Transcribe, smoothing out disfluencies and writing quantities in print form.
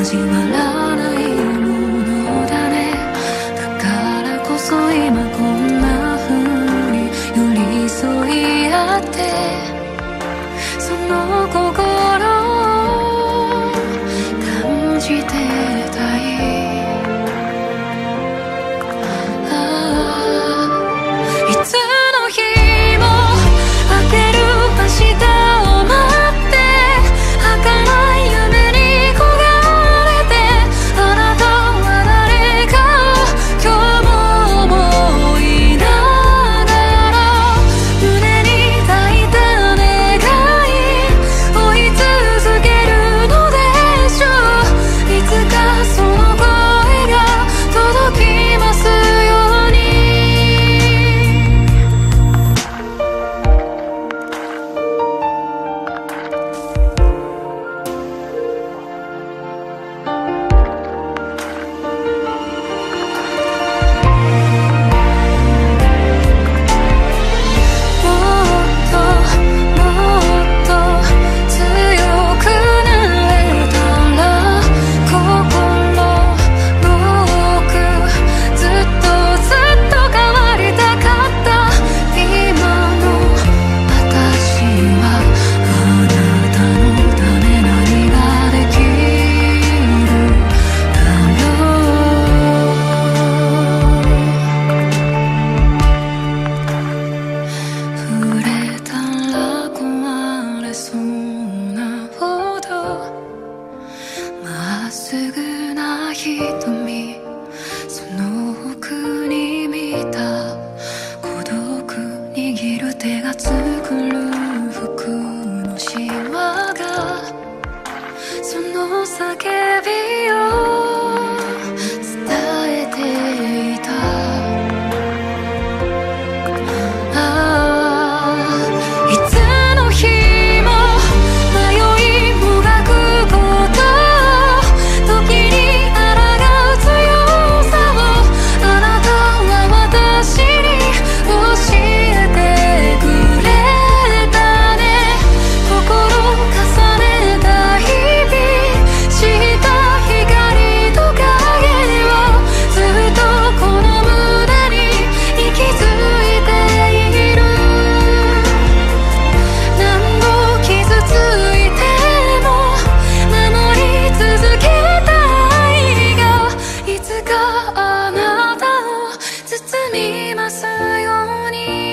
交わらないものだね。だからこそ今こんな風に寄り添い合って、その心を感じてたい。いつの日も明ける明日を待って、儚い夢に焦がれて、あなたは誰かを今日も思いながら、胸に抱いた願い追い続けるのでしょう。いつかその声が届きますように。もっともっと強くなれたら、心僕ずっと変わりたかった。今の私はあなたのため何ができるだろう。触れたら壊れそうなほどまっすぐな瞳、その奥に見た孤独握る手が作る服のシワが、その叫びを伝えていた。いつの日も迷いもがくこと、時に抗う強さをあなたは私に教えてくれたね。心重ねた日々、した光と影をずっとこの胸に息づいている。何度傷ついても守り続けた愛が、いつかあなたを包みますように。